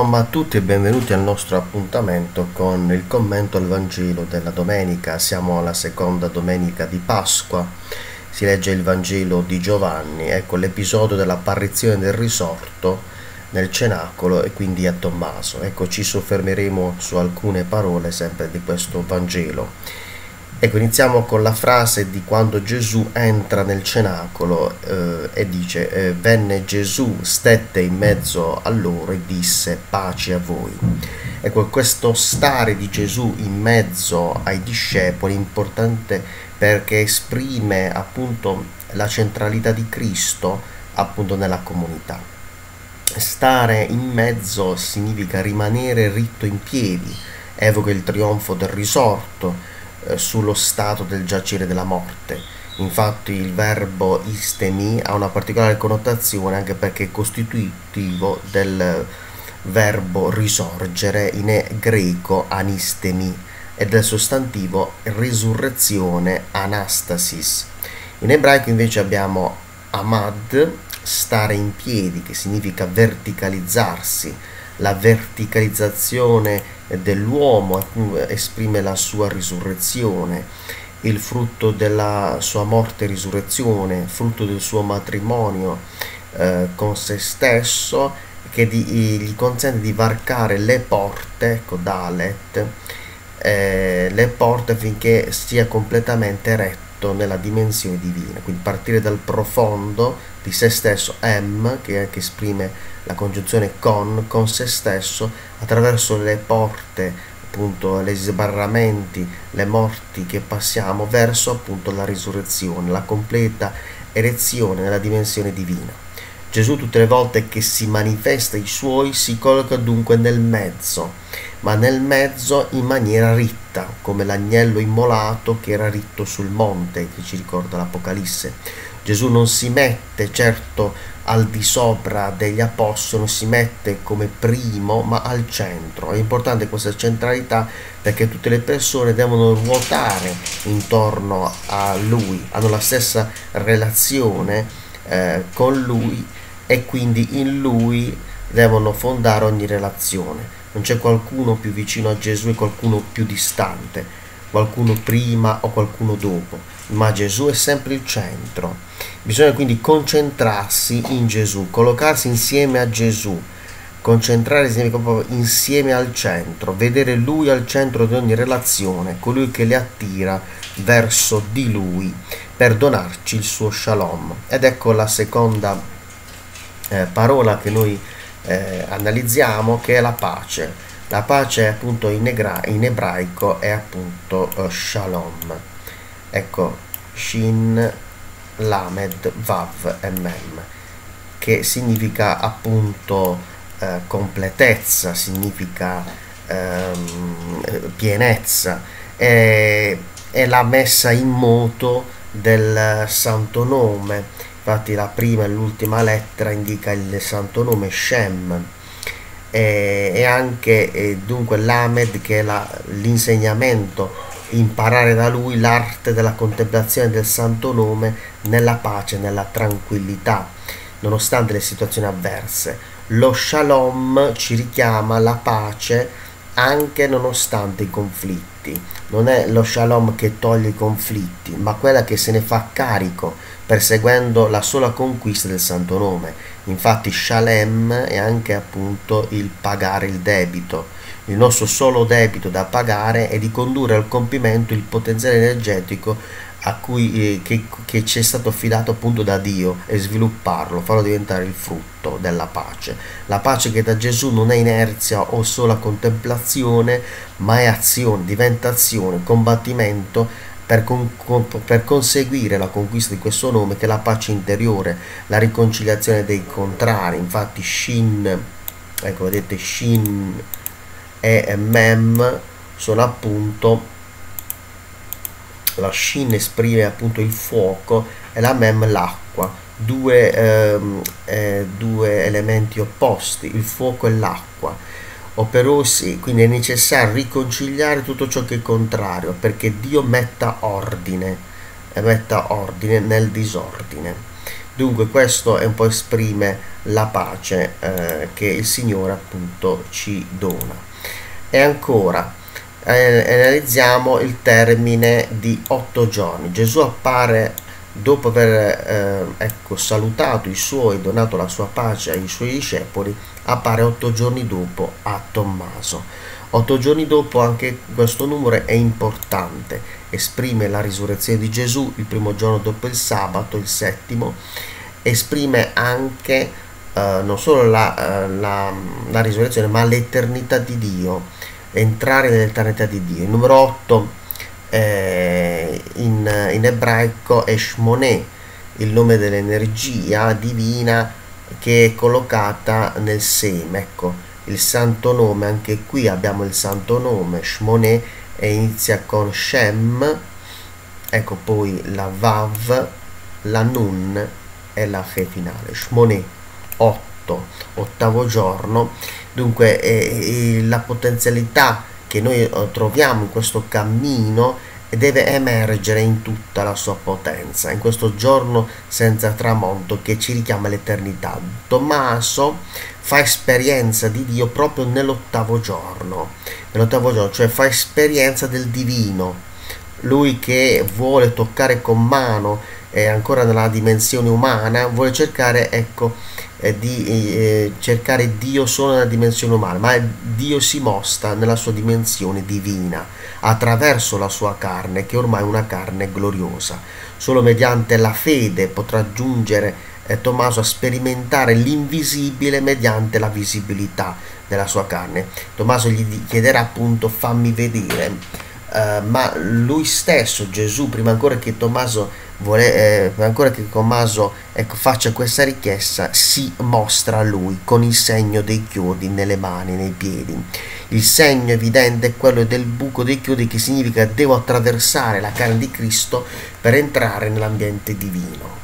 Shalom a tutti e benvenuti al nostro appuntamento con il commento al Vangelo della domenica. Siamo alla seconda domenica di Pasqua, si legge il Vangelo di Giovanni. Ecco l'episodio dell'apparizione del risorto nel cenacolo e quindi a Tommaso. Ecco, ci soffermeremo su alcune parole sempre di questo Vangelo. Ecco, iniziamo con la frase di quando Gesù entra nel cenacolo e dice venne Gesù, stette in mezzo a loro e disse pace a voi. Ecco, questo stare di Gesù in mezzo ai discepoli è importante perché esprime appunto la centralità di Cristo appunto nella comunità. Stare in mezzo significa rimanere ritto in piedi, evoca il trionfo del risorto sullo stato del giacere della morte. Infatti il verbo istemi ha una particolare connotazione anche perché è costitutivo del verbo risorgere in greco anistemi e del sostantivo risurrezione anastasis. In ebraico invece abbiamo amad, stare in piedi, che significa verticalizzarsi. La verticalizzazione dell'uomo esprime la sua risurrezione, il frutto della sua morte e risurrezione, frutto del suo matrimonio con se stesso, che gli consente di varcare le porte, ecco Dalet, le porte finché sia completamente eretto nella dimensione divina, quindi partire dal profondo di se stesso, che esprime la congiunzione con se stesso, attraverso le porte, appunto, gli sbarramenti, le morti che passiamo verso appunto la risurrezione, la completa erezione nella dimensione divina. Gesù tutte le volte che si manifesta ai suoi si colloca dunque nel mezzo, ma nel mezzo in maniera ritta, come l'agnello immolato che era ritto sul monte, che ci ricorda l'Apocalisse. Gesù non si mette certo al di sopra degli apostoli, non si mette come primo, ma al centro. È importante questa centralità perché tutte le persone devono ruotare intorno a Lui, hanno la stessa relazione con Lui e quindi in Lui devono fondare ogni relazione. Non c'è qualcuno più vicino a Gesù e qualcuno più distante, qualcuno prima o qualcuno dopo, ma Gesù è sempre il centro. Bisogna quindi concentrarsi in Gesù, collocarsi insieme a Gesù. Concentrare significa proprio insieme al centro, vedere Lui al centro di ogni relazione, colui che le attira verso di Lui per donarci il suo shalom. Ed ecco la seconda parola che noi analizziamo, che è la pace. La pace appunto in ebraico è appunto shalom. Ecco, shin, lamed, vav e mem, che significa appunto completezza, significa pienezza, è la messa in moto del santo nome. Infatti la prima e l'ultima lettera indica il santo nome Shem, e anche dunque l'Amed, che è l'insegnamento, imparare da lui l'arte della contemplazione del santo nome nella pace, nella tranquillità, nonostante le situazioni avverse. Lo Shalom ci richiama alla pace anche nonostante i conflitti. Non è lo Shalom che toglie i conflitti, ma quella che se ne fa carico, perseguendo la sola conquista del santo nome. Infatti Shalem è anche appunto il pagare il debito. Il nostro solo debito da pagare è di condurre al compimento il potenziale energetico a cui che ci è stato affidato appunto da Dio e svilupparlo, farlo diventare il frutto della pace. La pace che da Gesù non è inerzia o sola contemplazione, ma è azione, diventa azione, combattimento per conseguire la conquista di questo nome, che è la pace interiore, la riconciliazione dei contrari. Infatti Shin, ecco vedete, Shin e Mem sono appunto, la Shin esprime appunto il fuoco e la Mem l'acqua, due elementi opposti, il fuoco e l'acqua, operosi. Quindi è necessario riconciliare tutto ciò che è contrario, perché Dio metta ordine nel disordine. Dunque questo è un po' esprime la pace che il Signore appunto ci dona. E ancora analizziamo il termine di 8 giorni. Gesù appare dopo aver salutato i suoi, donato la sua pace ai suoi discepoli, appare 8 giorni dopo a Tommaso. 8 giorni dopo, anche questo numero è importante, esprime la risurrezione di Gesù, il primo giorno dopo il sabato, il settimo, esprime anche non solo la risurrezione, ma l'eternità di Dio, entrare nell'eternità di Dio. Il numero 8 in ebraico è Shmoneh, il nome dell'energia divina che è collocata nel seme. Ecco, il santo nome, anche qui abbiamo il santo nome Shmoneh, e inizia con Shem, ecco, poi la Vav, la Nun e la He finale. Shmoneh, 8, ottavo giorno. Dunque la potenzialità che noi troviamo in questo cammino deve emergere in tutta la sua potenza, in questo giorno senza tramonto che ci richiama all'eternità. Tommaso fa esperienza di Dio proprio nell'ottavo giorno, cioè fa esperienza del divino. Lui che vuole toccare con mano, ancora nella dimensione umana, vuole cercare, ecco, di cercare Dio solo nella dimensione umana, ma Dio si mostra nella sua dimensione divina attraverso la sua carne, che ormai è una carne gloriosa. Solo mediante la fede potrà giungere Tommaso a sperimentare l'invisibile mediante la visibilità della sua carne. Tommaso gli chiederà appunto fammi vedere, ma lui stesso, Gesù, prima ancora che Tommaso faccia questa richiesta, si mostra a lui con il segno dei chiodi nelle mani, nei piedi. Il segno evidente è quello del buco dei chiodi, che significa devo attraversare la carne di Cristo per entrare nell'ambiente divino.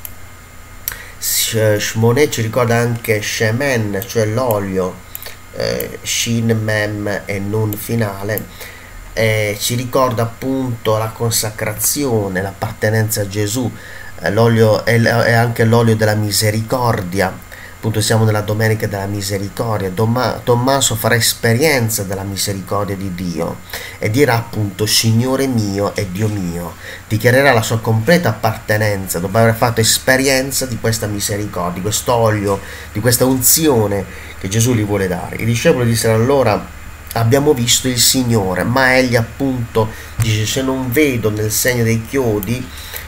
Shmoneh ci ricorda anche Shemen, cioè l'olio, Shin, Mem e Nun finale. Ci ricorda appunto la consacrazione, l'appartenenza a Gesù. L'olio è anche l'olio della misericordia. Appunto siamo nella domenica della misericordia. Tommaso farà esperienza della misericordia di Dio e dirà appunto Signore mio e Dio mio. Dichiarerà la sua completa appartenenza dopo aver fatto esperienza di questa misericordia, di quest'olio, di questa unzione che Gesù gli vuole dare. I discepoli dissero allora abbiamo visto il Signore, ma egli appunto dice se non vedo nel segno dei chiodi,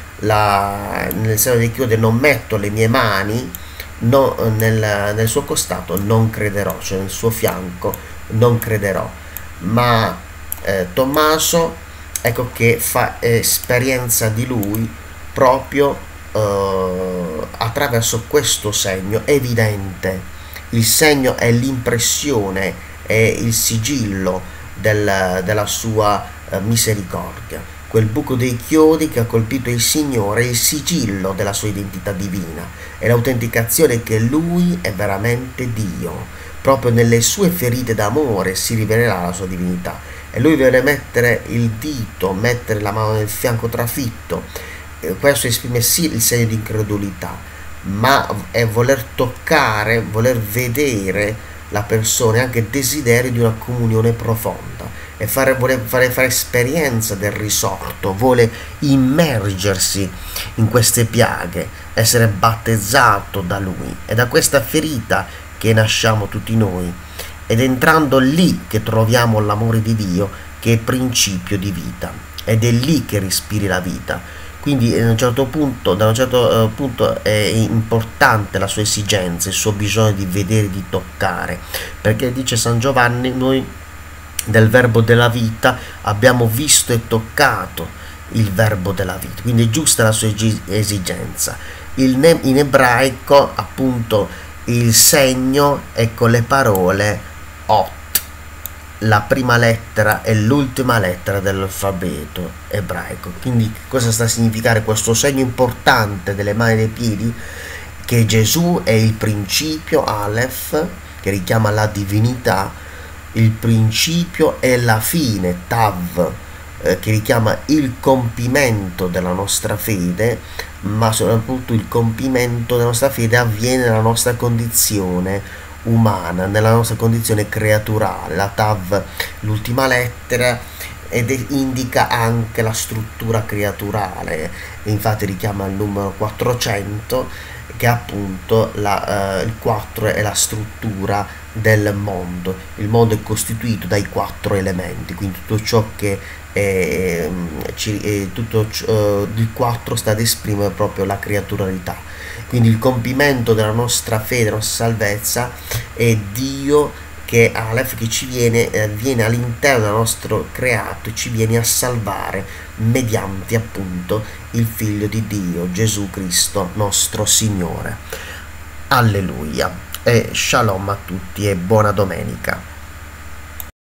non metto le mie mani nel suo costato, non crederò, cioè nel suo fianco non crederò. Ma Tommaso, ecco che fa esperienza di lui proprio attraverso questo segno evidente. Il segno è l'impressione, è il sigillo della sua misericordia. Quel buco dei chiodi che ha colpito il Signore è il sigillo della sua identità divina, è l'autenticazione che Lui è veramente Dio. Proprio nelle sue ferite d'amore si rivelerà la sua divinità, e Lui vuole mettere il dito, mettere la mano nel fianco trafitto. Questo esprime sì il segno di incredulità, ma è voler toccare, voler vedere la persona, e anche desiderio di una comunione profonda, e vuole fare esperienza del risorto, vuole immergersi in queste piaghe, essere battezzato da lui. È da questa ferita che nasciamo tutti noi, ed entrando lì che troviamo l'amore di Dio, che è principio di vita, ed è lì che respiri la vita. Quindi da un certo punto è importante la sua esigenza, il suo bisogno di vedere, di toccare, perché dice San Giovanni, noi del verbo della vita abbiamo visto e toccato il verbo della vita, quindi è giusta la sua esigenza. In ebraico appunto il segno è con le parole Ot, la prima lettera e l'ultima lettera dell'alfabeto ebraico. Quindi cosa sta a significare questo segno importante delle mani e dei piedi? Che Gesù è il principio, Aleph, che richiama la divinità, il principio e la fine, Tav, che richiama il compimento della nostra fede, ma soprattutto il compimento della nostra fede avviene nella nostra condizione umana, nella nostra condizione creaturale. La Tav, l'ultima lettera, ed indica anche la struttura creaturale, infatti richiama il numero 400, che appunto il 4 è la struttura del mondo. Il mondo è costituito dai 4 elementi, quindi tutto ciò che il 4 sta ad esprimere proprio la creaturalità. Quindi il compimento della nostra fede, della nostra salvezza, è Dio che Aleph, che ci viene all'interno del nostro creato e ci viene a salvare mediante appunto il Figlio di Dio, Gesù Cristo, nostro Signore. Alleluia. E shalom a tutti e buona domenica.